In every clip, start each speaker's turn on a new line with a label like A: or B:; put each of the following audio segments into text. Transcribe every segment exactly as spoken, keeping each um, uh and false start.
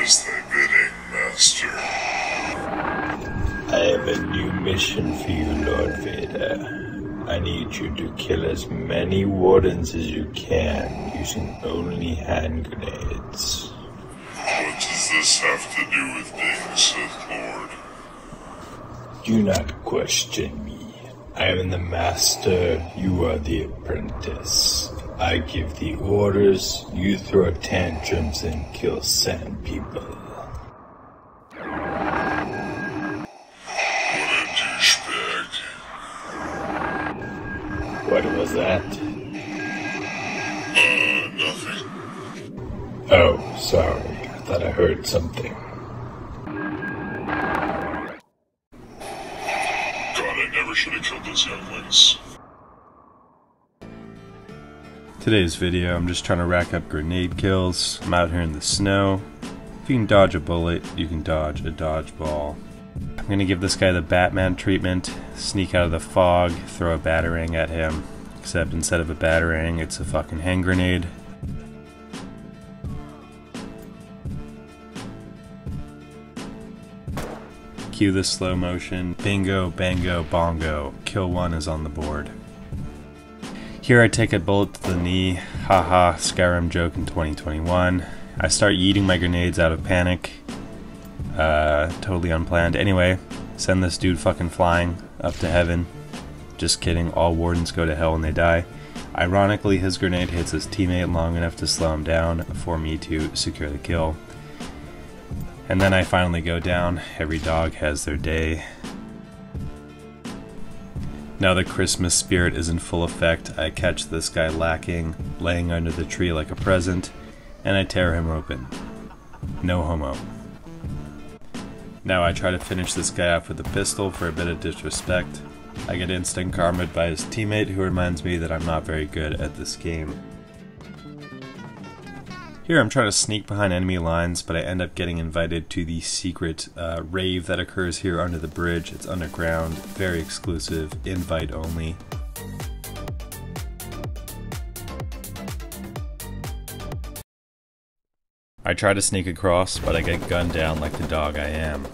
A: as thy bidding, master.
B: I have a new mission for you, Lord Vader. I need you to kill as many wardens as you can using only hand grenades.
A: What does this have to do with being Sith Lord?
B: Do not question me. I am the master, you are the apprentice. I give the orders, you throw tantrums and kill sand people.
A: What a douchebag.
B: What was that?
A: Uh, nothing.
B: Oh, sorry. I thought I heard something.
A: God, I never should have killed those younglings.
C: Today's video, I'm just trying to rack up grenade kills. I'm out here in the snow. If you can dodge a bullet, you can dodge a dodgeball. I'm gonna give this guy the Batman treatment, sneak out of the fog, throw a batarang at him. Except instead of a batarang, it's a fucking hand grenade. Cue the slow motion. Bingo, bango, bongo. Kill one is on the board. Here I take a bullet to the knee. Haha, Skyrim joke in twenty twenty-one. I start yeeting my grenades out of panic. Uh, totally unplanned. Anyway, send this dude fucking flying up to heaven. Just kidding, all wardens go to hell when they die. Ironically, his grenade hits his teammate long enough to slow him down for me to secure the kill. And then I finally go down. Every dog has their day. Now the Christmas spirit is in full effect. I catch this guy lacking, laying under the tree like a present, and I tear him open. No homo. Now I try to finish this guy off with a pistol for a bit of disrespect. I get instant karma'd by his teammate, who reminds me that I'm not very good at this game. Here I'm trying to sneak behind enemy lines, but I end up getting invited to the secret uh, rave that occurs here under the bridge. It's underground, very exclusive, invite only. I try to sneak across, but I get gunned down like the dog I am.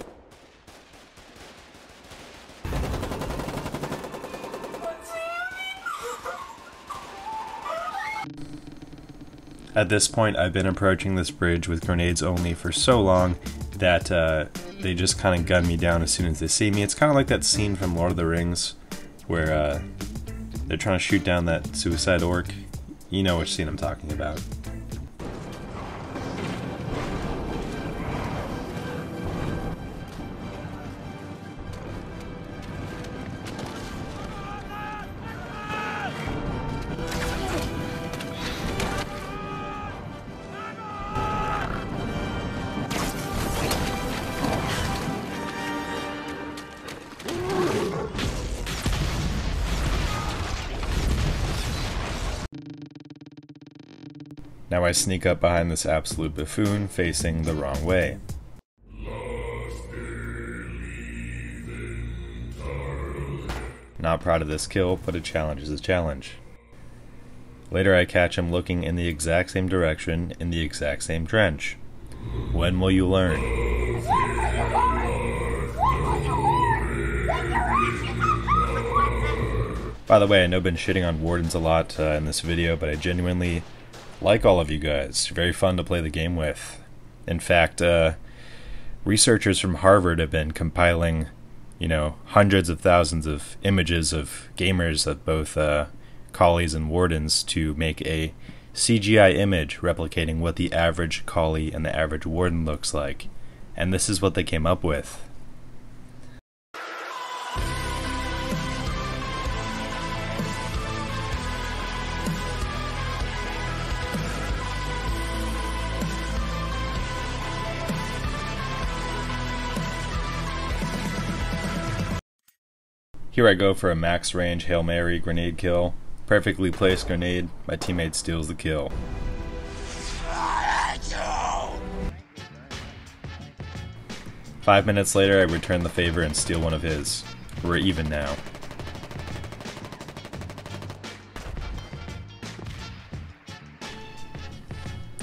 C: At this point, I've been approaching this bridge with grenades only for so long that uh, they just kind of gun me down as soon as they see me. It's kind of like that scene from Lord of the Rings where uh, they're trying to shoot down that suicide orc. You know which scene I'm talking about. Now I sneak up behind this absolute buffoon facing the wrong way. Not proud of this kill, but a challenge is a challenge. Later I catch him looking in the exact same direction in the exact same trench. When will you learn? By the way, I know I've been shitting on wardens a lot uh, in this video, but I genuinely like all of you guys. You're very fun to play the game with. In fact, uh, researchers from Harvard have been compiling, you know, hundreds of thousands of images of gamers of both uh, collies and wardens to make a C G I image replicating what the average collie and the average warden looks like. And this is what they came up with. Here I go for a max range Hail Mary grenade kill. Perfectly placed grenade, my teammate steals the kill. Five minutes later I return the favor and steal one of his. We're even now.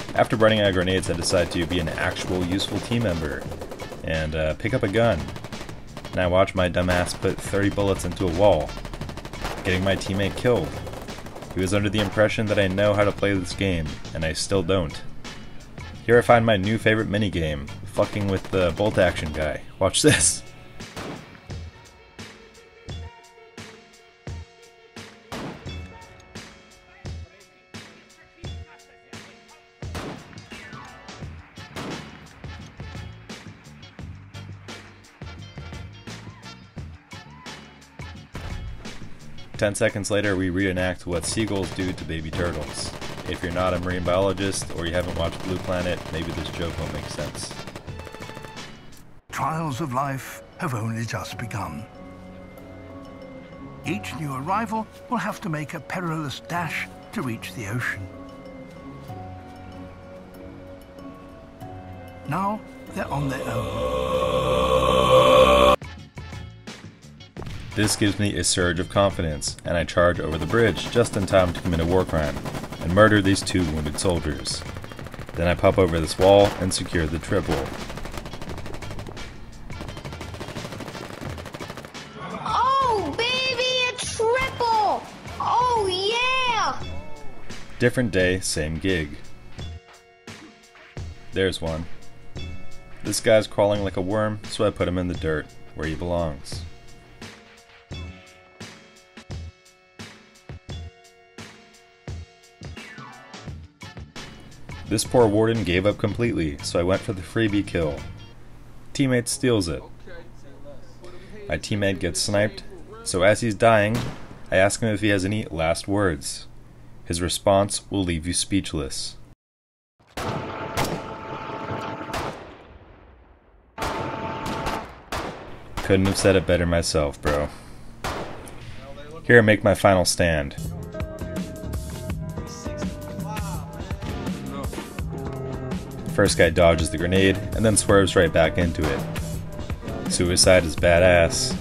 C: After running out of grenades, I decided to be an actual useful team member and uh, pick up a gun. And I watched my dumbass put thirty bullets into a wall, getting my teammate killed. He was under the impression that I know how to play this game, and I still don't. Here I find my new favorite minigame, fucking with the bolt action guy. Watch this. Ten seconds later, we reenact what seagulls do to baby turtles. If you're not a marine biologist or you haven't watched Blue Planet, maybe this joke won't make sense.
D: Trials of life have only just begun. Each new arrival will have to make a perilous dash to reach the ocean. Now they're on their own.
C: This gives me a surge of confidence, and I charge over the bridge just in time to commit a war crime and murder these two wounded soldiers. Then I pop over this wall and secure the triple.
E: Oh, baby, a triple! Oh, yeah!
C: Different day, same gig. There's one. This guy's crawling like a worm, so I put him in the dirt, where he belongs. This poor warden gave up completely, so I went for the freebie kill. Teammate steals it. My teammate gets sniped, so as he's dying, I ask him if he has any last words. His response will leave you speechless. Couldn't have said it better myself, bro. Here I make my final stand. First guy dodges the grenade, and then swerves right back into it. Suicide is badass.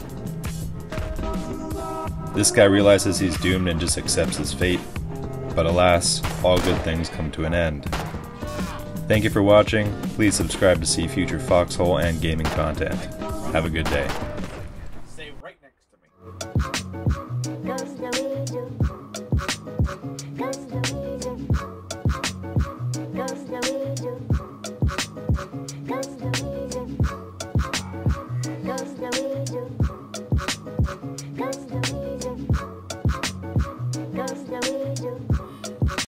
C: This guy realizes he's doomed and just accepts his fate. But alas, all good things come to an end. Thank you for watching. Please subscribe to see future Foxhole and gaming content. Have a good day.
F: Stay right next to me.
E: Guns,